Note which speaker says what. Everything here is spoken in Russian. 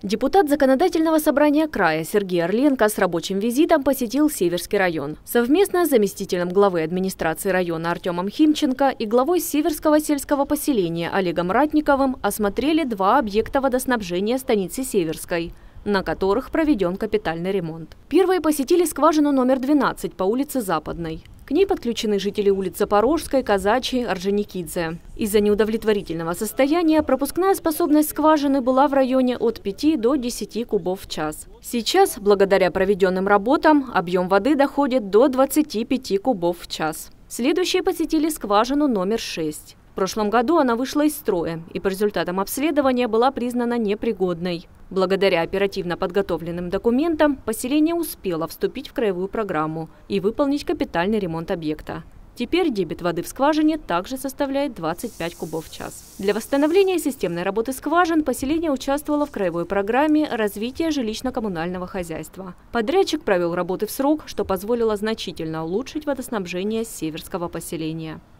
Speaker 1: Депутат Законодательного собрания края Сергей Орленко с рабочим визитом посетил Северский район. Совместно с заместителем главы администрации района Артемом Химченко и главой Северского сельского поселения Олегом Ратниковым осмотрели два объекта водоснабжения станицы Северской, на которых проведен капитальный ремонт. Первые посетили скважину номер 12 по улице Западной. К ней подключены жители улиц Запорожской, Казачьей, Орджоникидзе. Из-за неудовлетворительного состояния пропускная способность скважины была в районе от 5 до 10 кубов в час. Сейчас, благодаря проведенным работам, объем воды доходит до 25 кубов в час. Следующие посетили скважину номер 6. В прошлом году она вышла из строя и по результатам обследования была признана непригодной. Благодаря оперативно подготовленным документам поселение успело вступить в краевую программу и выполнить капитальный ремонт объекта. Теперь дебит воды в скважине также составляет 25 кубов в час. Для восстановления системной работы скважин поселение участвовало в краевой программе развития жилищно-коммунального хозяйства. Подрядчик провел работы в срок, что позволило значительно улучшить водоснабжение северского поселения.